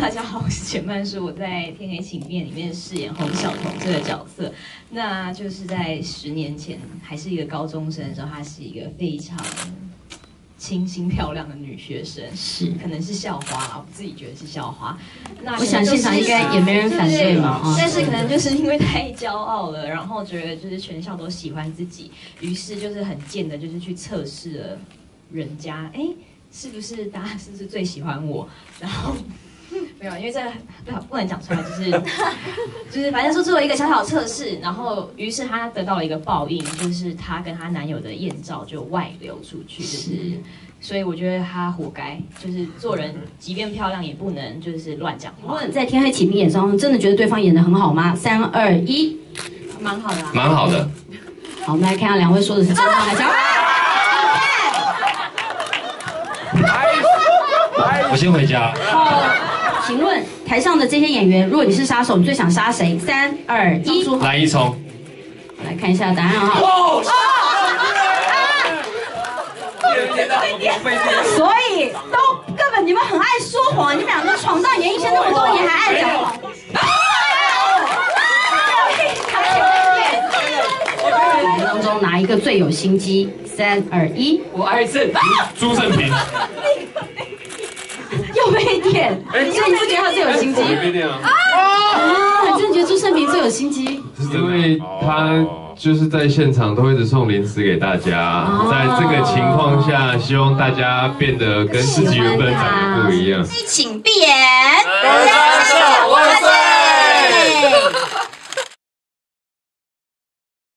大家好，我是钱曼书，我在《天黑请便》里面饰演洪晓彤这个角色。那就是在10年前，还是一个高中生的时候，她是一个非常清新漂亮的女学生， 是可能是校花啦，我自己觉得是校花。那我想现场应该也没人反对嘛， 但是可能就是因为太骄傲了，然后觉得就是全校都喜欢自己，于是就是很贱的，就是去测试了人家，哎，是不是大家是不是最喜欢我？然后。没有，因为这不能讲出来，就是反正说做了一个小小测试，然后于是她得到了一个报应，就是她跟她男友的艳照就外流出去，就是所以我觉得她活该，就是做人即便漂亮也不能就是乱讲话。 在天黑请闭眼中，真的觉得对方演得很好吗？3、2、1， 蛮好的、啊， 蛮好的。 好，我们来看看两位说的是真话还是假话。 我先回家。 请问台上的这些演员，如果你是杀手，你最想杀谁？3、2、1， 蓝一聪。 来看一下答案哈。所以根本你们很爱说谎，你们两个闯荡演艺圈那么多年还爱讲谎。当中哪一个最有心机？3、2、1， 我爱郑朱胜平。 又被点，所以你不觉得他最有心机？ 被点啊！ 你真的觉得朱胜平最有心机？ 因为他就是在现场都一直送零食给大家，在这个情况下，希望大家变得跟自己原本长得不一样。 请闭眼， 3、2、1，万岁！